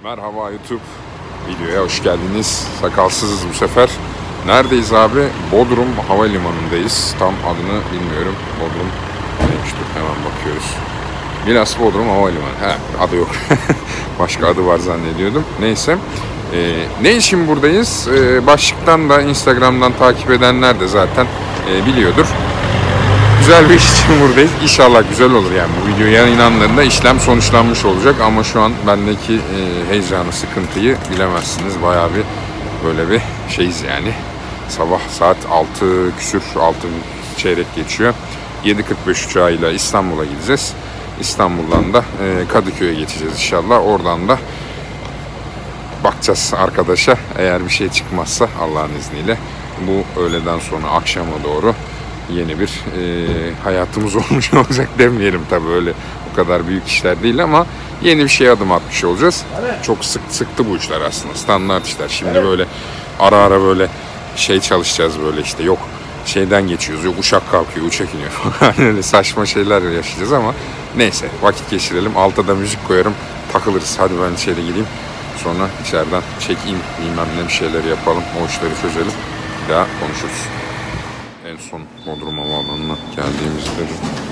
Merhaba YouTube, videoya hoş geldiniz. Sakalsızız bu sefer. Neredeyiz abi? Bodrum Havalimanı'ndayız. Tam adını bilmiyorum. Bodrum neymiş, dur hemen bakıyoruz. Milas Bodrum Havalimanı. Adı yok. Başka adı var zannediyordum. Neyse. Ne için buradayız? Başlıktan da Instagram'dan takip edenler de zaten biliyordur. Güzel bir iş için buradayız. İnşallah güzel olur yani. Bu video yayınlandığında işlem sonuçlanmış olacak ama şu an bendeki heyecanı, sıkıntıyı bilemezsiniz. Bayağı bir böyle bir şeyiz yani. Sabah saat 6 küsür, 6 çeyrek geçiyor. 7.45 uçağıyla İstanbul'a gideceğiz. İstanbul'dan da Kadıköy'e geçeceğiz inşallah. Oradan da bakacağız arkadaşa. Eğer bir şey çıkmazsa Allah'ın izniyle bu öğleden sonra akşama doğru yeni bir hayatımız olmuş olacak demeyelim tabii, öyle o kadar büyük işler değil ama yeni bir şeye adım atmış olacağız. Çok sıktı bu işler aslında, standart işler. Şimdi böyle ara böyle şey çalışacağız, böyle işte yok şeyden geçiyoruz, yok uçak kalkıyor, uçak iniyor falan öyle saçma şeyler yaşayacağız ama neyse vakit geçirelim. Alta da müzik koyarım, takılırız. Hadi ben içeri gireyim, sonra içeriden check-in bilmem ne bir şeyler yapalım, o işleri çözelim, bir daha konuşuruz. En son Bodrum Havaalanı'na geldiğimizde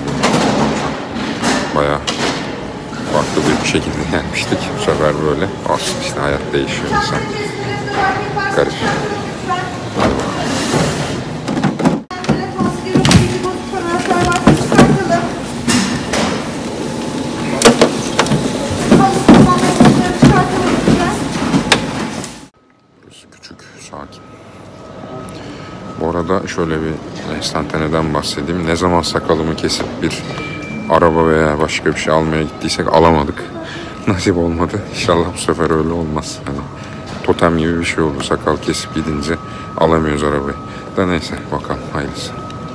bayağı farklı bir şekilde gelmiştik. Bu sefer böyle olsun işte, hayat değişiyor insan. Garip. Burası küçük, sakin. Bu arada şöyle bir enstantaneden bahsedeyim. Ne zaman sakalımı kesip bir araba veya başka bir şey almaya gittiysek alamadık. Nasip olmadı. İnşallah bu sefer öyle olmaz. Hani totem gibi bir şey oldu. Sakal kesip gidince alamıyoruz arabayı. Da neyse bakalım, hayırlısı.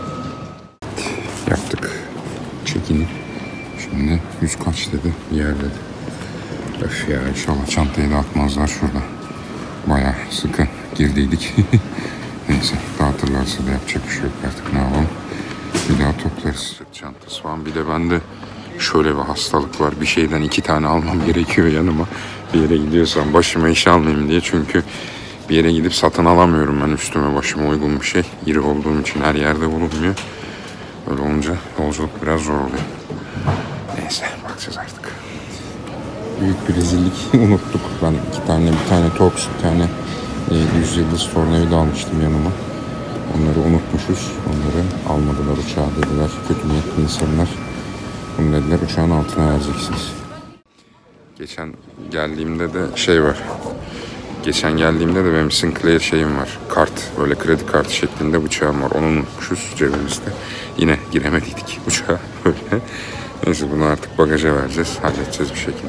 Yaptık çekini. Şimdi 100 kaç dedi, bir yer dedi. Öf ya, inşallah çantayı da atmazlar şurada. Bayağı sıkı girdiydik. Neyse, dağıtırlarsa da yapacak bir şey yok artık, ne yapalım. Bir daha toplarız. Sırt çantası falan. Bir de bende şöyle bir hastalık var. Bir şeyden 2 tane almam gerekiyor yanıma. Bir yere gidiyorsam başıma iş almayayım diye. Çünkü bir yere gidip satın alamıyorum ben üstüme başıma uygun bir şey. İri olduğum için her yerde bulunmuyor. Öyle olunca yolculuk biraz zor oluyor. Neyse, bakacağız artık. Büyük bir rezillik unuttuk. Ben bir tane Torx, bir tane 100 yıldız tornavida almıştım yanıma. Onları unutmuşuz. Onları almadılar uçağa dediler. Kötü niyetli insanlar. Bunu dediler, uçağın altına vereceksiniz. Geçen geldiğimde de şey var. Geçen geldiğimde de benim Sinclair şeyim var. Kart, böyle kredi kartı şeklinde bıçağım var. Onu unutmuşuz cebimizde. Yine giremedik uçağa böyle. Neyse, bunu artık bagaja vereceğiz. Halledeceğiz bir şekilde.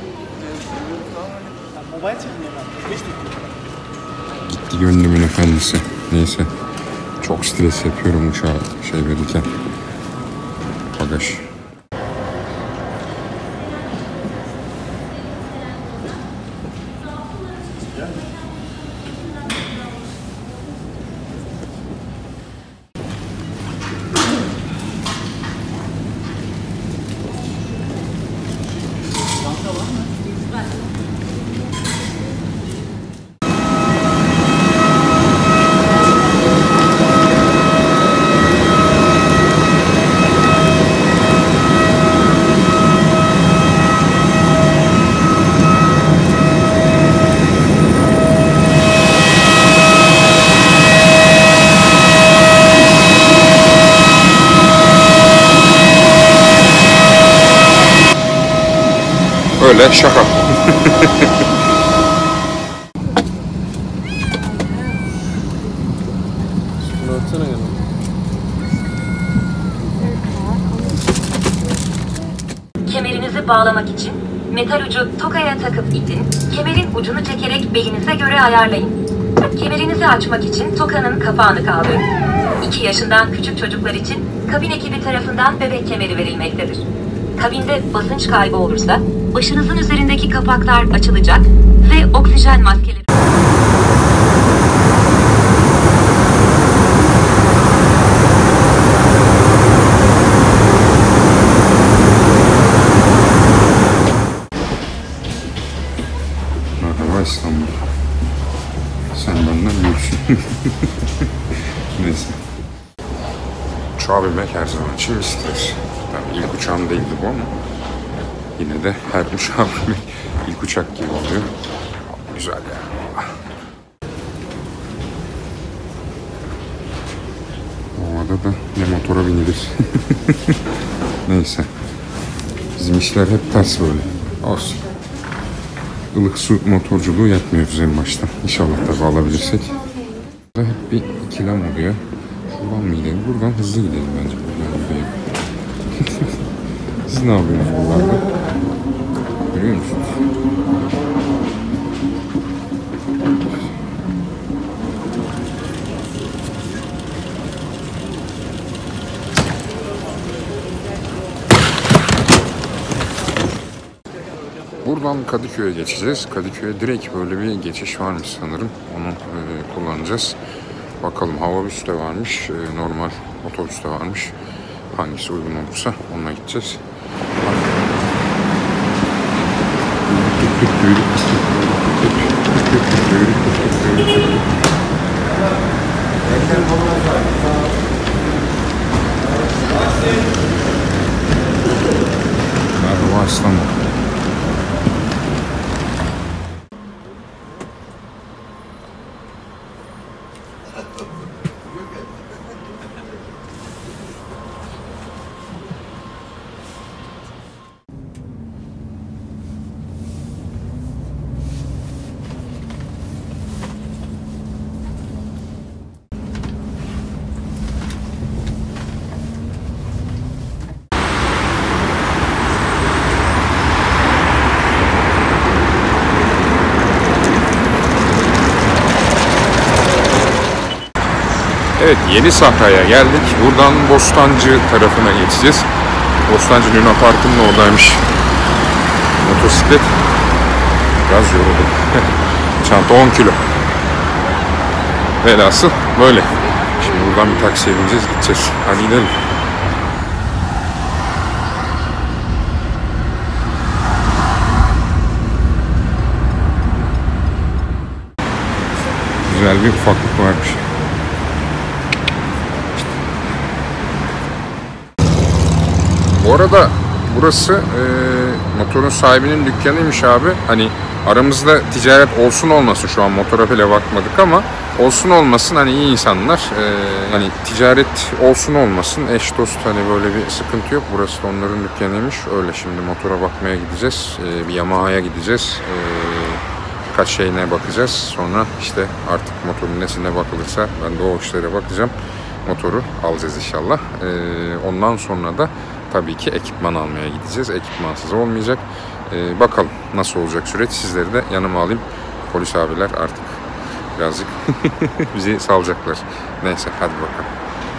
Gitti gönlümün efendisi. Neyse. Çok stres yapıyorum uçağa şey verirken. Bagaj. Öyle şaka. Kemerinizi bağlamak için metal ucu tokaya takıp itin, kemerin ucunu çekerek belinize göre ayarlayın. Kemerinizi açmak için tokanın kapağını kaldırın. 2 yaşından küçük çocuklar için kabin ekibi tarafından bebek kemeri verilmektedir. Kabinde basınç kaybı olursa başınızın üzerindeki kapaklar açılacak ve oksijen maskeleri... Merhaba İstanbul. Sen benden büyüksün. Neyse. Uçağa binmek her zaman için bir stres. Tabii ilk uçağım değildi bu ama yine de her uçağa binmek ilk uçak gibi oluyor. Güzel ya. Havada da ne motora binilir. Neyse. Bizim işler hep ters böyle. Olsun. Ilık su motorculuğu yapmıyoruz en baştan. İnşallah tabi alabilirsek. Burada hep bir ikilem oluyor. Buradan mı gidelim? Buradan hızlı gidelim bence. Buradan gidelim. Siz ne yapıyorsunuz buralarda? Görüyor musunuz? Buradan Kadıköy'e geçeceğiz. Kadıköy'e direkt böyle bir geçiş varmış sanırım. Onu kullanacağız. Bakalım, havabüs de varmış, normal otobüs de varmış. Hangisi uygun olursa onunla gideceğiz. Merhaba İstanbul. Evet, Yeni Sahra'ya geldik. Buradan Bostancı tarafına geçeceğiz. Bostancı Luna Park'ın oradaymış motosiklet. Biraz yoruldum. Çanta 10 kilo. Velhasıl böyle. Şimdi buradan bir taksiye bineceğiz, gideceğiz. Hadi gidelim. Güzel bir ufaklık varmış. Bu arada burası motorun sahibinin dükkanıymış abi. Hani aramızda ticaret olsun olmasın, şu an motora bile bakmadık ama olsun olmasın, hani iyi insanlar, hani ticaret olsun olmasın, eş dost, hani böyle bir sıkıntı yok. Burası da onların dükkanıymış. Öyle, şimdi motora bakmaya gideceğiz. Bir Yamaha'ya gideceğiz. Birkaç şeyine bakacağız. Sonra işte artık motorun nesine bakılırsa ben de o işlere bakacağım. Motoru alacağız inşallah. Ondan sonra da tabii ki ekipman almaya gideceğiz. Ekipmansız olmayacak. Bakalım nasıl olacak süreç. Sizleri de yanıma alayım. Polis abiler artık birazcık bizi salacaklar. Neyse, hadi bakalım.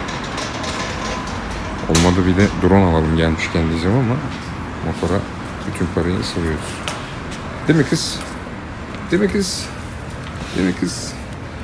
Olmadı bir de drone alalım gelmişken diyeceğim ama motora bütün parayı ısırıyoruz. Değil mi kız? Değil mi kız? Değil mi kız?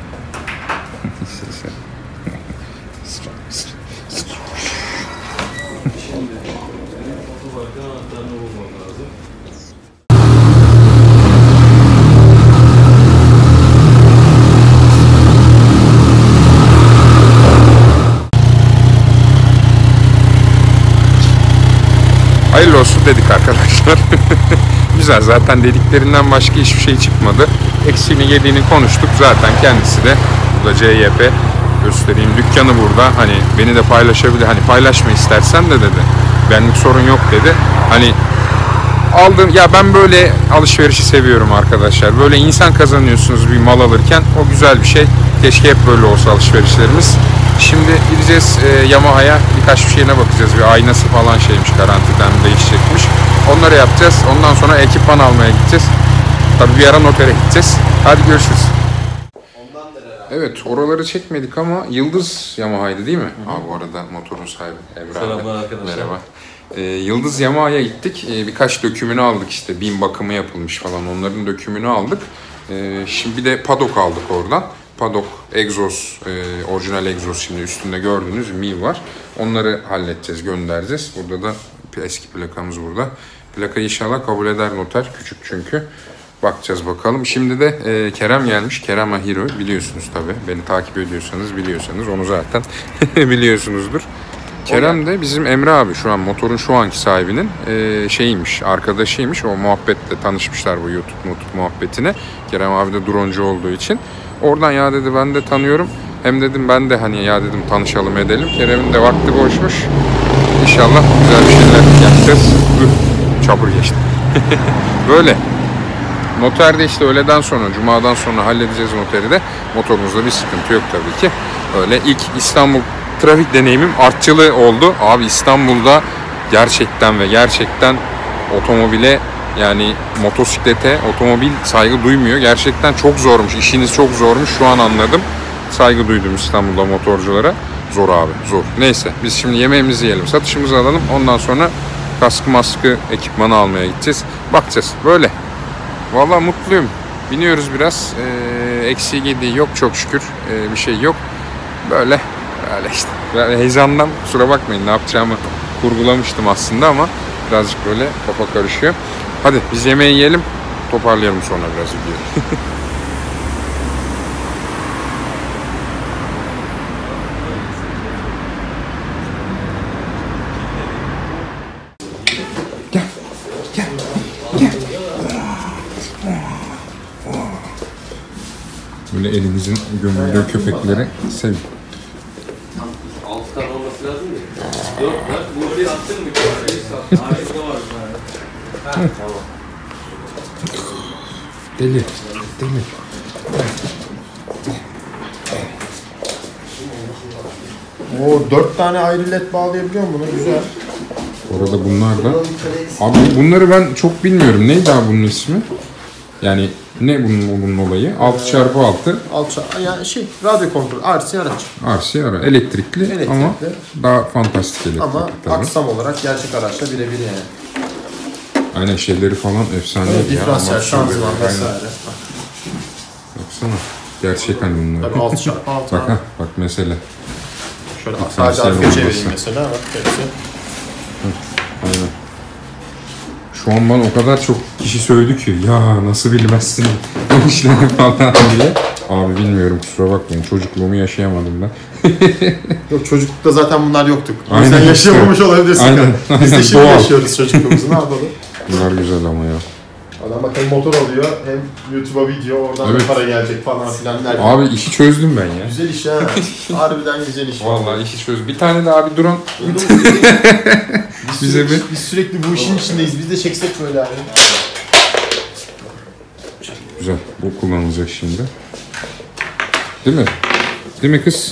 Hayırlı olsun dedik arkadaşlar. Güzel, zaten dediklerinden başka hiçbir şey çıkmadı. Eksiğini yediğini konuştuk. Zaten kendisi de burada CYP, göstereyim dükkanı burada. Hani beni de paylaşabilir. Hani paylaşma istersen de dedi. Benlik sorun yok dedi. Hani aldım ya, ben böyle alışverişi seviyorum arkadaşlar. Böyle insan kazanıyorsunuz bir mal alırken, o güzel bir şey. Keşke hep böyle olsa alışverişlerimiz. Şimdi gideceğiz Yamaha'ya, birkaç bir şeyine bakacağız. Bir aynası falan şeymiş, garantiden değişecekmiş. Onları yapacağız. Ondan sonra ekipman almaya gideceğiz. Tabii bir ara notere gideceğiz. Hadi görüşürüz. Evet, oraları çekmedik ama Yıldız Yamaha'ydı değil mi? Hı-hı. Bu arada motorun sahibi Emre. Selamlar arkadaşlar. Merhaba. Yıldız Yamaha'ya gittik. Birkaç dökümünü aldık işte. BİM bakımı yapılmış falan. Onların dökümünü aldık. Şimdi bir de padok aldık oradan. Padok, egzoz, orijinal egzoz, şimdi üstünde gördüğünüz MİV var. Onları halledeceğiz, göndereceğiz. Burada da eski plakamız burada. Plakayı inşallah kabul eder noter. Küçük çünkü. Bakacağız bakalım. Şimdi de Kerem gelmiş. Kerem Ahiro biliyorsunuz tabii. Beni takip ediyorsanız biliyorsanız onu zaten biliyorsunuzdur. Kerem de bizim Emre abi şu an motorun şu anki sahibinin şeyiymiş, arkadaşıymış. O muhabbetle tanışmışlar bu YouTube muhabbetine. Kerem abi de droncu olduğu için. Oradan ya dedi ben de tanıyorum. Hem dedim ben de hani ya dedim tanışalım edelim. Kerem'in de vakti boşmuş. İnşallah güzel bir şeyler yapacağız. Çabur geçti. Böyle. Noterde işte öğleden sonra, cumadan sonra halledeceğiz noteri de. Motorumuzda bir sıkıntı yok tabii ki. Öyle ilk İstanbul trafik deneyimim artçılı oldu. Abi İstanbul'da gerçekten otomobile yani motosiklete otomobil saygı duymuyor. Gerçekten çok zormuş. İşiniz çok zormuş. Şu an anladım. Saygı duydum İstanbul'da motorculara. Zor abi zor. Neyse biz şimdi yemeğimizi yiyelim. Satışımızı alalım. Ondan sonra kaskı ekipmanı almaya gideceğiz. Bakacağız. Böyle. Vallahi mutluyum. Biniyoruz biraz. Eksiği gediği yok çok şükür. Bir şey yok. Böyle işte. Böyle heyecandan kusura bakmayın ne yapacağımı kurgulamıştım aslında ama birazcık böyle kafa karışıyor. Hadi biz yemeği yiyelim. Toparlayalım sonra biraz videoyu. Böyle elinizin gömüldüğü köpekleri sevin. Alt tane olması lazım ya. Yok lan bu bir attın mı? Harika var. Tamam. Deli. Oo 4 tane ayrı led bağlayabiliyor musun? Buna güzel. Orada bunlar da. Abi bunları ben çok bilmiyorum. Neydi abi bunun ismi? Yani ne bunun olayı? 6x6. Yani radyo kontrol, RC araç. RC ara. Elektrikli ama daha fantastik elektrikli. Ama tabii. aksam olarak gerçek araçla birebir yani. Aynen şeyleri falan efsane ya. Diferansiyel, şanzıman vesaire. Baksana. Gerçek hani bunlar. Tabii 6x6. Bak mesela. Şöyle sadece arka çevireyim mesela. Bak hepsi. Aynen. Şu an bana o kadar çok kişi söyledi ki ya nasıl bilmezsin bu işleri falan diye. Abi bilmiyorum kusura bakmayın çocukluğumu yaşayamadım ben. Yok çocuklukta zaten bunlar yoktuk. Aynen Sen işte. yaşayamamış olabilirsin. Aynen. Biz de şimdi Doğal. yaşıyoruz çocukluğumuzu ne yapalım? Bunlar güzel ama ya. Adam bak hem motor alıyor hem YouTube'a video oradan Evet. da para gelecek falan filan derken. Abi işi çözdüm ben ya. Güzel iş ha. Harbiden güzel iş. Vallahi işi çözdüm. Bir tane de abi drone bize bir... Biz sürekli bu işin içindeyiz. Biz de çeksek böyle abi. Güzel. Bu kullanılacak şimdi. Değil mi? Değil mi kız?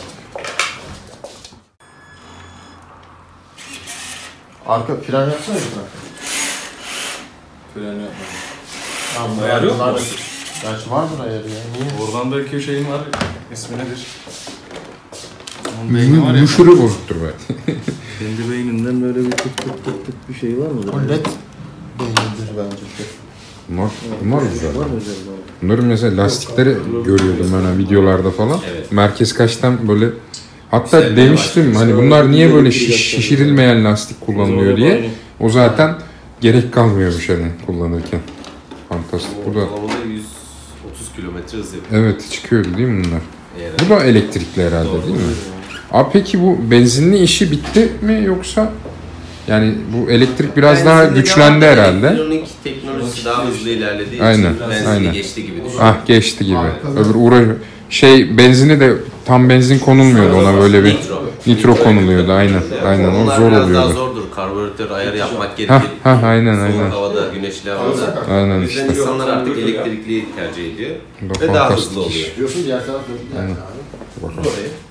Arka fren yapsana bir tane. Fren yapmadım. Tamam, Ayarı yok mu? Gerçi vardır ayarı ya. Niye? Oradan belki şeyin var. İsmi nedir? Onun beyni var ya. Muşuru bozuktur be. Kendi beyninden böyle bir tık bir şey var mıdır? O led değildir bence. Bunlar güzel. Bunların mesela lastikleri görüyordum ben videolarda falan. Evet. Merkez kaçtan böyle hatta demiştim hani bunlar niye böyle şişirilmeyen lastik kullanılıyor diye. O zaten gerek kalmıyormuş hani kullanırken. Fantastik. Bu da Ortalamada 130 kilometre hız yapıyor. evet çıkıyordu değil mi bunlar? Bu da elektrikli herhalde değil mi? Abi peki bu benzinli işi bitti mi yoksa yani bu elektrik biraz daha güçlendi herhalde. Elektronik teknolojisi daha hızlı ilerlediği Aynen, için benzini aynen. geçti gibi düşün. Ah geçti gibi. Öbür benzini de tam benzin konulmuyordu ona böyle bir nitro konuluyordu aynen. Aynen o Onlar zor biraz daha oluyordu. zordur. Karbüratör ayarı yapmak gerekir. Aynen Soğuk aynen. havada, güneşli havada. Aynen O yüzden işte. insanlar artık elektrikli tercih ediyor. Bu da Ve daha fantastik hızlı iş. oluyor. Diyorsun diğer taraf döndü. Aynen. Bakalım.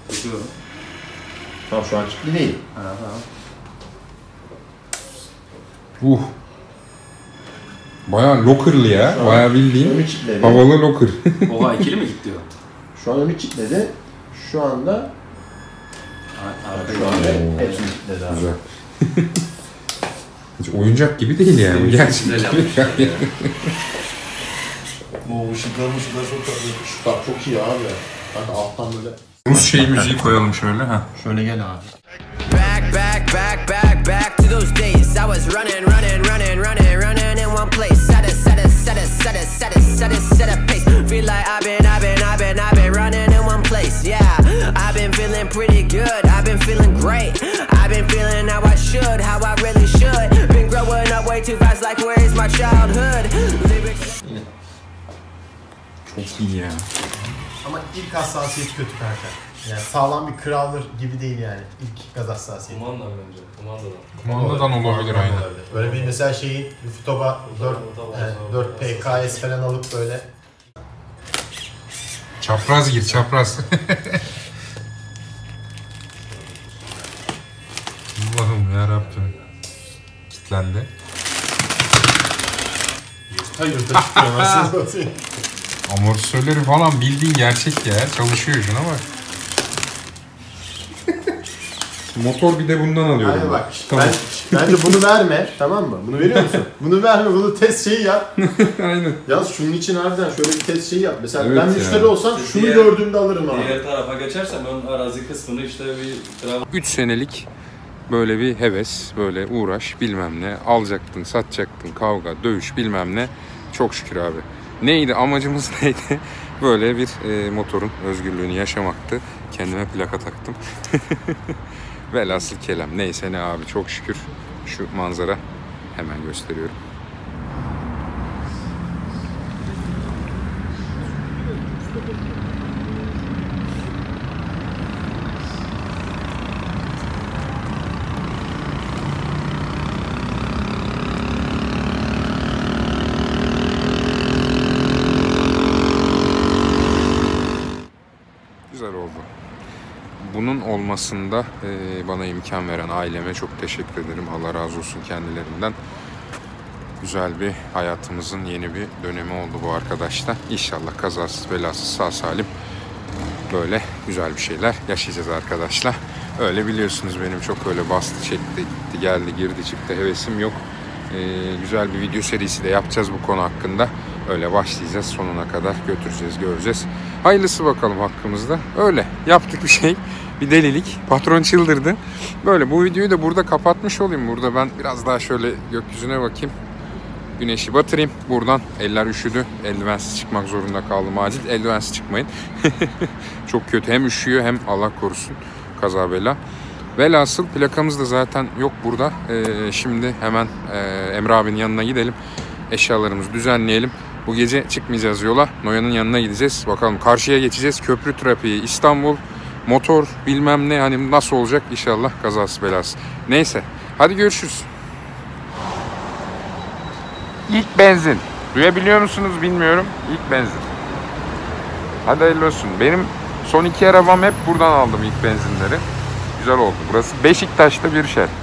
Tamam şu an kilitli değil. Bayağı locker'lı ya. Bayağı bildiğin Önü kilitledi. havalı locker. Oha ikili mi gitti o? Şu an önü kilitledi. Şu anda hepsini kilitledi abi. Güzel. Hiç oyuncak gibi değil yani. Gerçekten. Güzel yapmışlar ya. Bu ışıklar çok tatlı. Işıklar çok iyi abi. Kanka alttan böyle. Rus müziği koyalım şöyle ha. Şöyle gel abi. Back to those days. I was running in one place. Çok iyi ya. Ama ilk hassasiyet kötü kanka. Yani sağlam bir Crawler gibi değil yani ilk gaz hassasiyeti. Kumanda bence. Kumandadan olabilir aynen. Böyle bir mesela şeyin Futoba 4 PKS falan alıp böyle. Çapraz gir, çapraz. Allah'ım yarabbim. Kitlendi. Hayır da çıkıyor nasıl? Amortisörleri falan bildiğin gerçek ya. Çalışıyor şuna bak. Motor bir de bundan alıyorum. Hayır bak. Tamam. Bence bunu verme, tamam mı? Bunu veriyor musun? Bunu verme, bunu test şeyi yap. Aynen. Yalnız şunun için harbiden şöyle bir test şeyi yap. Mesela Evet ben ya. müşteri olsam şunu Diğer- gördüğümde alırım abi. Diğer tarafa geçersem ön arazi kısmını işte bir 3 senelik böyle bir heves, böyle uğraş bilmem ne. Alacaktın, satacaktın, kavga, dövüş bilmem ne. Çok şükür abi. Neydi amacımız neydi? Böyle bir motorun özgürlüğünü yaşamaktı. Kendime plaka taktım. Velhasıl kelam. Neyse ne abi çok şükür. Şu manzara hemen gösteriyorum. Güzel oldu. Bunun olmasında bana imkan veren aileme çok teşekkür ederim. Allah razı olsun kendilerinden. Güzel bir hayatımızın yeni bir dönemi oldu bu arkadaşla. İnşallah kazasız belasız sağ salim böyle güzel bir şeyler yaşayacağız arkadaşlar. Öyle biliyorsunuz benim çok öyle bastı çekti gitti geldi girdi çıktı hevesim yok. Güzel bir video serisi de yapacağız bu konu hakkında. Öyle başlayacağız sonuna kadar götüreceğiz göreceğiz. Hayırlısı bakalım hakkımızda. Öyle yaptık bir şey. Bir delilik. Patron çıldırdı. Böyle bu videoyu da burada kapatmış olayım. Burada ben biraz daha şöyle gökyüzüne bakayım. Güneşi batırayım. Buradan eller üşüdü. Eldivensiz çıkmak zorunda kaldım acil. Eldivensiz çıkmayın. Çok kötü. Hem üşüyor hem Allah korusun kaza bela. Velhasıl plakamız da zaten yok burada. Şimdi hemen Emre abinin yanına gidelim. Eşyalarımızı düzenleyelim. Bu gece çıkmayacağız yola. Noyan'ın yanına gideceğiz. Bakalım karşıya geçeceğiz. Köprü trafiği, İstanbul, motor bilmem ne. Hani nasıl olacak inşallah kazası belası. Neyse. Hadi görüşürüz. İlk benzin. Duyabiliyor musunuz bilmiyorum. İlk benzin. Hadi hayırlı olsun. Benim son 2 arabam hep buradan aldım ilk benzinleri. Güzel oldu. Burası Beşiktaş'ta bir Shell.